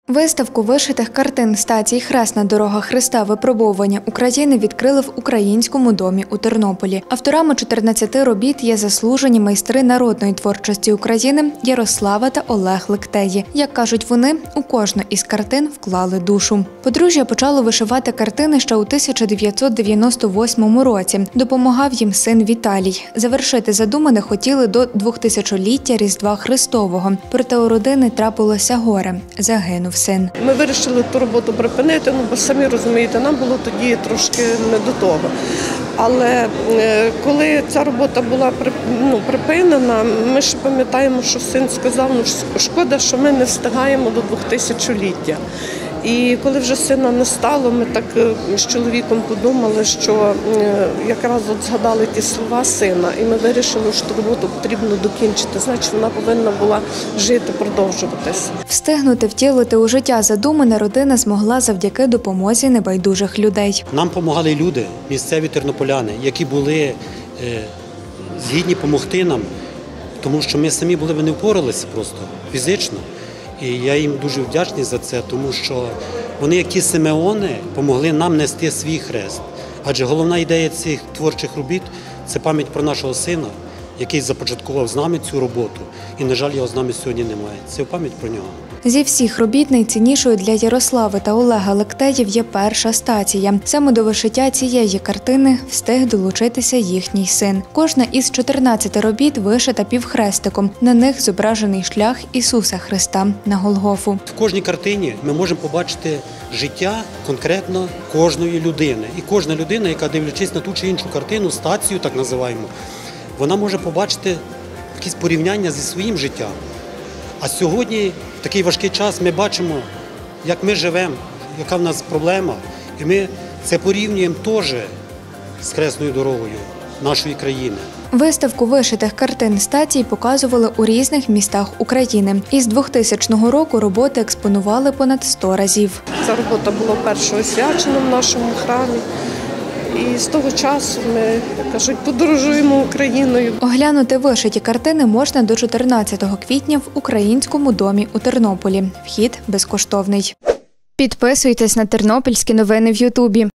Виставку вишитих картин стацій «Хресна дорога Христа. Випробовування України» відкрили в Українському домі у Тернополі. Авторами 14 робіт є заслужені майстри народної творчості України Ярослава та Олег Лектеї. Як кажуть вони, у кожну із картин вклали душу. Подружжя почало вишивати картини ще у 1998 році. Допомагав їм син Віталій. Завершити задумане хотіли до 2000-ліття Різдва Христового. Проте у родини трапилося горе. Загинув син. Ми вирішили ту роботу припинити, бо самі розумієте, нам було тоді трошки не до того. Але коли ця робота була припинена, ми ще пам'ятаємо, що син сказав, шкода, що ми не встигаємо до 2000-ліття. І коли вже сина не стало, ми так з чоловіком подумали, що якраз от згадали ті слова сина, і ми вирішили, що роботу потрібно докінчити, значить вона повинна була жити, продовжуватися. Встигнути втілити у життя задумане родина змогла завдяки допомозі небайдужих людей. Нам допомагали люди, місцеві тернополяни, які були згідні допомогти нам, тому що ми самі були, не впоралися просто фізично. І я їм дуже вдячний за це, тому що вони, як ті Симеони, допомогли нам нести свій хрест. Адже головна ідея цих творчих робіт – це пам'ять про нашого сина, який започаткував з нами цю роботу. І, на жаль, його з нами сьогодні немає. Це пам'ять про нього. Зі всіх робіт найціннішою для Ярослави та Олега Лектеїв є перша стація. Саме до вишиття цієї картини встиг долучитися їхній син. Кожна із 14 робіт вишита півхрестиком. На них зображений шлях Ісуса Христа на Голгофу. В кожній картині ми можемо побачити життя конкретно кожної людини. І кожна людина, яка, дивлячись на ту чи іншу картину, стацію так називаємо, вона може побачити якісь порівняння зі своїм життям. А сьогодні, в такий важкий час, ми бачимо, як ми живемо, яка в нас проблема. І ми це порівнюємо теж з хресною дорогою нашої країни. Виставку вишитих картин стацій показували у різних містах України. Із 2000 року роботи експонували понад 100 разів. Ця робота була вперше освячена в нашому храмі. І з того часу ми, як кажуть, подорожуємо Україною. Оглянути вишиті картини можна до 14 квітня в Українському домі у Тернополі. Вхід безкоштовний. Підписуйтесь на тернопільські новини в Ютубі.